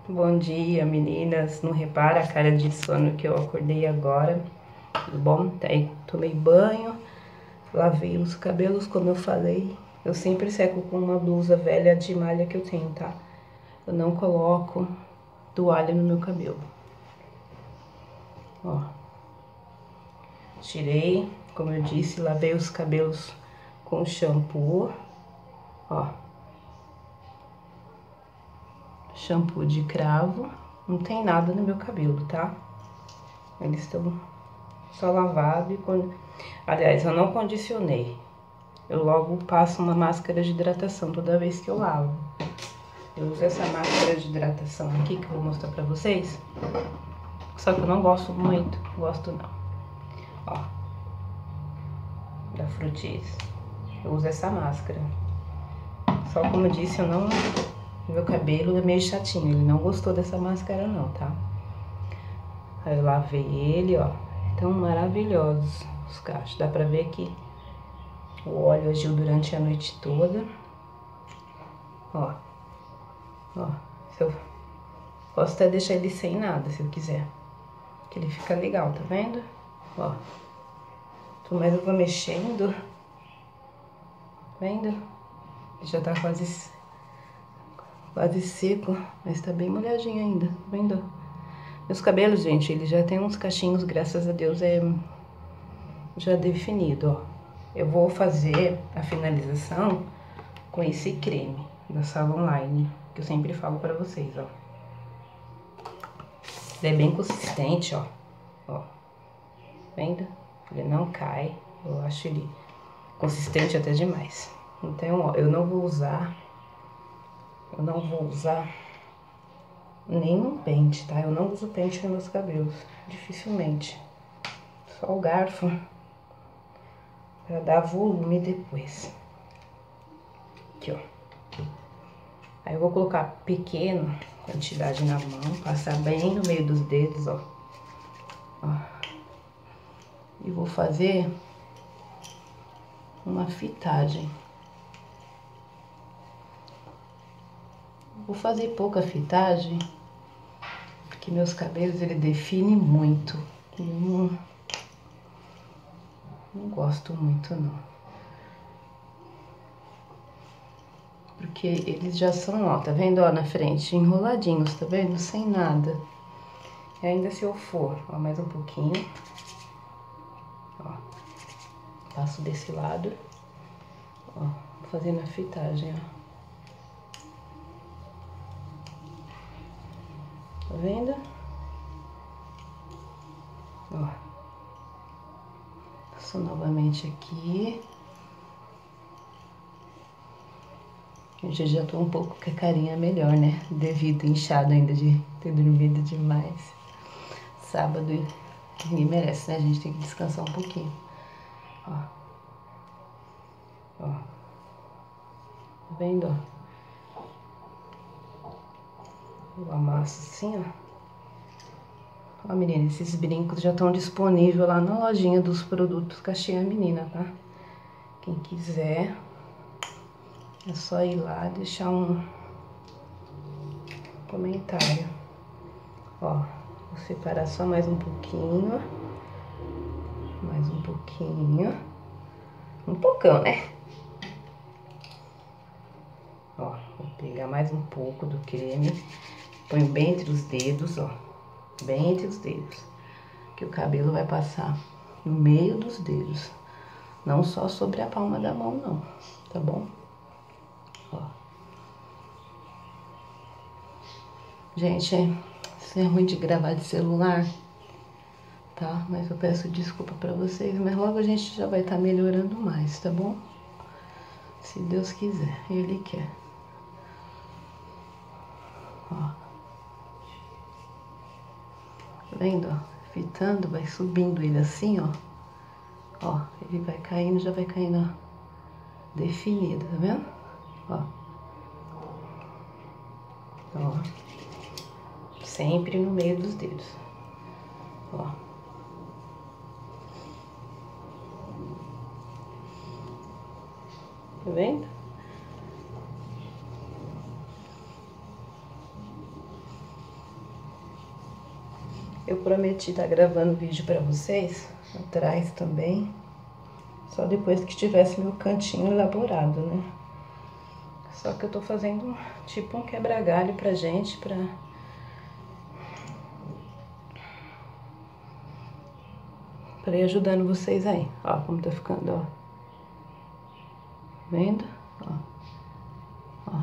Bom dia, meninas. Não repara a cara de sono que eu acordei agora. Tudo bom? Tá aí, tomei banho, lavei os cabelos, como eu falei. Eu sempre seco com uma blusa velha de malha que eu tenho, tá? Eu não coloco toalha no meu cabelo. Ó. Tirei, como eu disse, lavei os cabelos com shampoo. Ó. Shampoo de cravo. Não tem nada no meu cabelo, tá? Eles estão só lavados e... Aliás, eu não condicionei. Eu logo passo uma máscara de hidratação toda vez que eu lavo. Eu uso essa máscara de hidratação aqui, que eu vou mostrar pra vocês. Só que eu não gosto muito. Gosto não. Ó. Da Frutis. Eu uso essa máscara. Só como eu disse, eu não... Meu cabelo é meio chatinho. Ele não gostou dessa máscara não, tá? Aí eu lavei ele, ó. Tão maravilhosos os cachos. Dá pra ver que o óleo agiu durante a noite toda. Ó. Ó. Posso até deixar ele sem nada, se eu quiser. Que ele fica legal, tá vendo? Ó. Quanto mais eu vou mexendo... Tá vendo? Ele já tá quase seco. Mas tá bem molhadinho ainda, tá vendo? Meus cabelos, gente, ele já tem uns cachinhos, graças a Deus, já definido, ó. Eu vou fazer a finalização com esse creme da Salon Line, que eu sempre falo pra vocês, ó. Ele é bem consistente, ó. Ó. Vendo? Ele não cai. Eu acho ele consistente até demais. Então, ó, eu não vou usar nenhum pente, tá? Eu não uso pente nos meus cabelos, dificilmente. Só o garfo pra dar volume depois. Aqui, ó. Aí eu vou colocar pequena quantidade na mão, passar bem no meio dos dedos, ó. Ó. E vou fazer uma fitagem. Vou fazer pouca fitagem, porque meus cabelos, ele define muito. Eu não gosto muito, não. Porque eles já são, ó, tá vendo, ó, na frente, enroladinhos, tá vendo? Sem nada. E ainda se eu for, ó, mais um pouquinho. Ó. Passo desse lado. Ó, vou fazendo a fitagem, ó. Tá vendo? Ó. Passo novamente aqui. Eu já tô um pouco com a carinha melhor, né? Devido inchado ainda de ter dormido demais. Sábado, ninguém merece, né? A gente tem que descansar um pouquinho. Ó. Ó. Tá vendo, ó? Eu amasso assim, ó. Ó, menina, esses brincos já estão disponíveis lá na lojinha dos produtos Caixinha Menina, tá? Quem quiser, é só ir lá e deixar um comentário. Ó, vou separar só mais um pouquinho. Mais um pouquinho. Um pocão, né? Ó, vou pegar mais um pouco do creme. Põe bem entre os dedos, ó. Bem entre os dedos. Que o cabelo vai passar no meio dos dedos. Não só sobre a palma da mão, não. Tá bom? Ó. Gente, isso é ruim de gravar de celular, tá? Mas eu peço desculpa pra vocês, mas logo a gente já vai estar melhorando mais, tá bom? Se Deus quiser, Ele quer. Ó. Tá vendo, ó? Fitando, vai subindo ele assim, ó. Ó, ele vai caindo, já vai caindo, ó. Definido, tá vendo? Ó. Ó. Sempre no meio dos dedos. Ó. Tá vendo? Eu prometi estar gravando vídeo pra vocês, atrás também, só depois que tivesse meu cantinho elaborado, né? Só que eu tô fazendo tipo um quebra-galho pra gente, pra ir ajudando vocês aí. Ó, como tá ficando, ó. Vendo? Ó. Ó.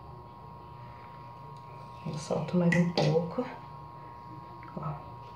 Eu solto mais um pouco. Ó.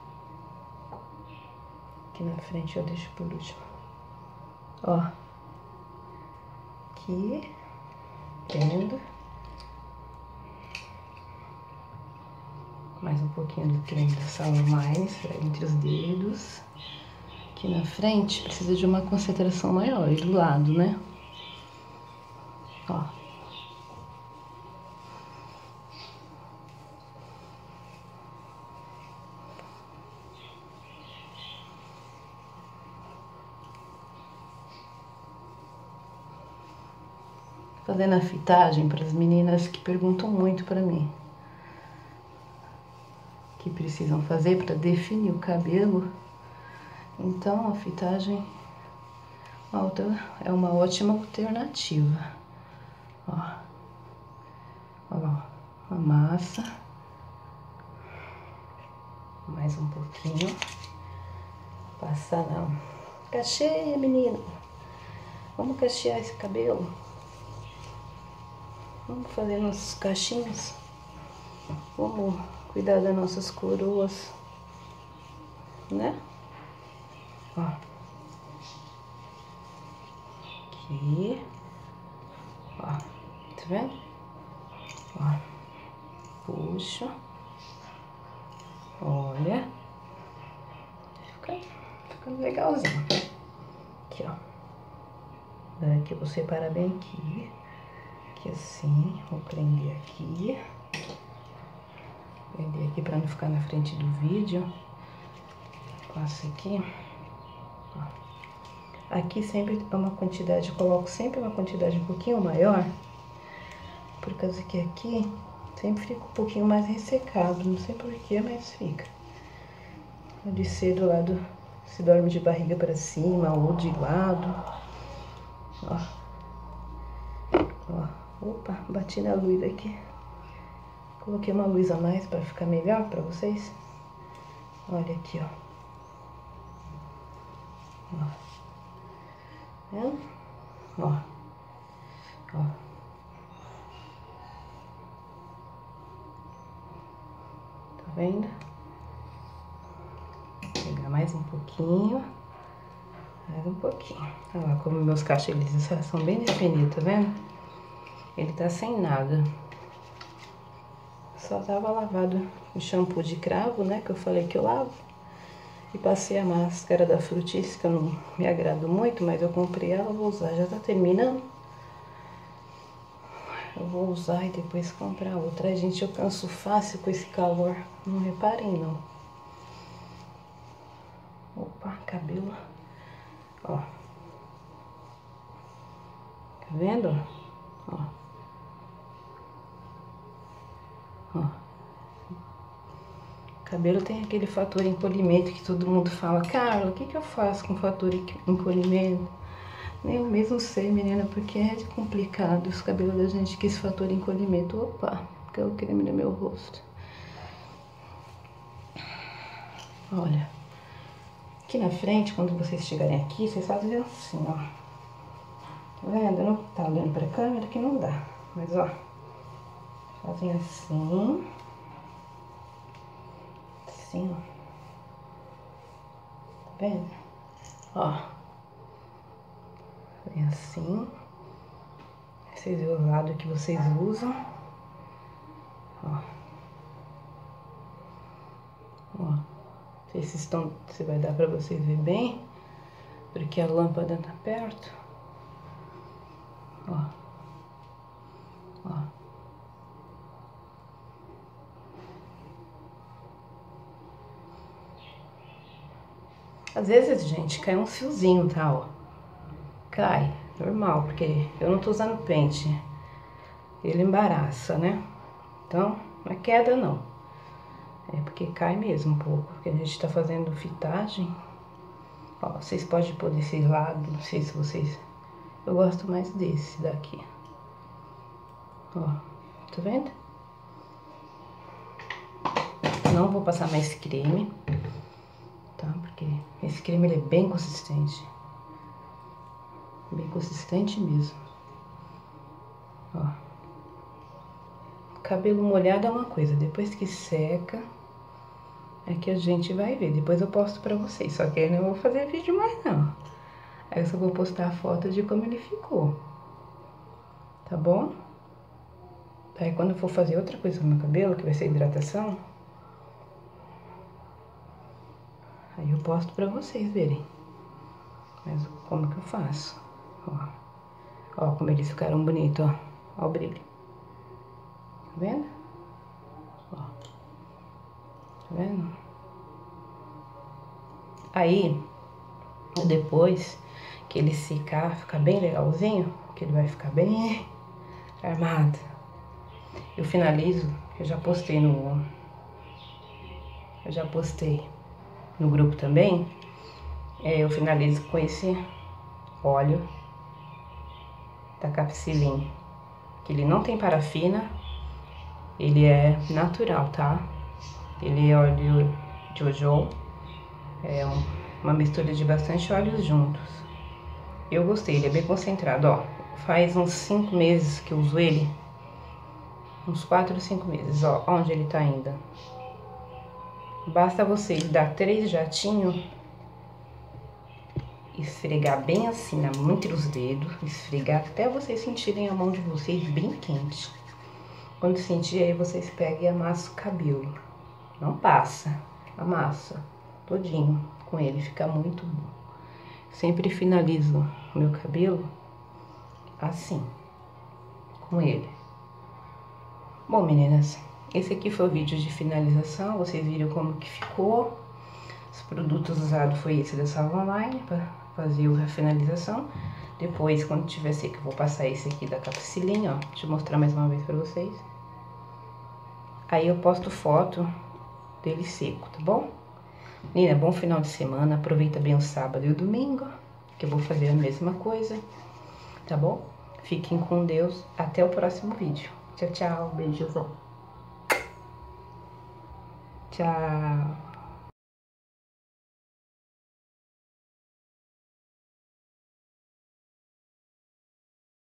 Aqui na frente eu deixo por último. Ó. Aqui. Vendo? Mais um pouquinho do creme da Salon Mais entre os dedos. Aqui na frente precisa de uma concentração maior. E do lado, né? Ó. Fazendo a fitagem para as meninas que perguntam muito para mim. Que precisam fazer para definir o cabelo. Então a fitagem alta é uma ótima alternativa. Ó. Ó, a massa. Mais um pouquinho. Passar não. Cacheia, menina. Vamos cachear esse cabelo. Vamos fazer nossos cachinhos. Vamos cuidar das nossas coroas, né? Ó. Aqui. Ó. Tá vendo? Ó. Puxo. Olha. Ficando legalzinho. Aqui, ó. Agora aqui eu vou separar bem aqui. Aqui assim. Vou prender aqui. Prender aqui pra não ficar na frente do vídeo. Passo aqui. Ó. Aqui sempre é uma quantidade, eu coloco sempre uma quantidade um pouquinho maior. Por causa que aqui sempre fica um pouquinho mais ressecado. Não sei porquê, mas fica. De ser do lado, se dorme de barriga pra cima ou de lado. Ó. Ó. Opa, bati na luz aqui. Coloquei uma luz a mais pra ficar melhor pra vocês. Olha aqui, ó. Ó. Vendo? Ó. Ó. Tá vendo? Vou pegar mais um pouquinho. Mais um pouquinho. Olha lá como meus cachos eles são bem definidos, tá vendo? Ele tá sem nada. Só tava lavado o shampoo de cravo, né? Que eu falei que eu lavo. E passei a máscara da Frutis, que eu não me agrado muito, mas eu comprei ela, vou usar. Já tá terminando. Eu vou usar e depois comprar outra. Ai, gente, eu canso fácil com esse calor. Não reparem, não. Opa, cabelo. Ó. Tá vendo? Ó. Ó. Cabelo tem aquele fator encolhimento que todo mundo fala. Carla, o que que eu faço com fator encolhimento? Nem eu mesmo sei, menina, porque é complicado os cabelos da gente que esse fator encolhimento. Opa, que é o creme no meu rosto. Olha. Aqui na frente, quando vocês chegarem aqui, vocês fazem assim, ó. Tá vendo? Não tá olhando pra câmera que não dá. Mas, ó. Fazem assim. Assim, ó. Tá vendo? Ó. Fazem assim. Vocês veem o lado que vocês usam. Ó. Ó. Não sei se vai dar pra vocês ver bem. Porque a lâmpada tá perto. Ó. Ó. Às vezes, gente, cai um fiozinho, tá, ó. Cai, normal, porque eu não tô usando pente. Ele embaraça, né? Então, não é queda, não. É porque cai mesmo um pouco, porque a gente tá fazendo fitagem. Ó, vocês podem pôr desse lado, não sei se vocês... Eu gosto mais desse daqui. Ó, tá vendo? Não vou passar mais creme, tá? Porque esse creme ele é bem consistente. Bem consistente mesmo. Ó. Cabelo molhado é uma coisa, depois que seca, é que a gente vai ver. Depois eu posto pra vocês, só que eu não vou fazer vídeo mais não. Aí eu só vou postar a foto de como ele ficou. Tá bom? Aí quando eu for fazer outra coisa no meu cabelo, que vai ser hidratação, aí eu posto pra vocês verem. Mas como que eu faço? Ó, ó como eles ficaram bonitos, ó. Ó o brilho. Tá vendo? Ó. Tá vendo? Aí, depois que ele secar, ficar bem legalzinho, que ele vai ficar bem armado, eu finalizo, eu já postei no grupo também, eu finalizo com esse óleo da Capsilin, que ele não tem parafina, ele é natural, tá? Ele é óleo de Jojoba, é uma mistura de bastante óleos juntos. Eu gostei, ele é bem concentrado, ó. Faz uns 5 meses que eu uso ele. Uns 4 ou 5 meses, ó, onde ele tá ainda. Basta você dar 3 jatinhos, esfregar bem assim entre os dedos, esfregar até vocês sentirem a mão de vocês bem quente. Quando sentir, aí vocês pegam e amassam o cabelo. Não passa, amassa todinho com ele, fica muito bom. Sempre finalizo o meu cabelo assim, com ele. Bom, meninas, esse aqui foi o vídeo de finalização, vocês viram como que ficou. Os produtos usados foi esse da Salva Online para fazer a finalização. Depois, quando tiver seco, eu vou passar esse aqui da Capsilin, ó. Deixa eu mostrar mais uma vez para vocês. Aí eu posto foto dele seco, tá bom? Menina, bom final de semana, aproveita bem o sábado e o domingo, que eu vou fazer a mesma coisa, tá bom? Fiquem com Deus, até o próximo vídeo. Tchau, tchau, beijos. Tchau.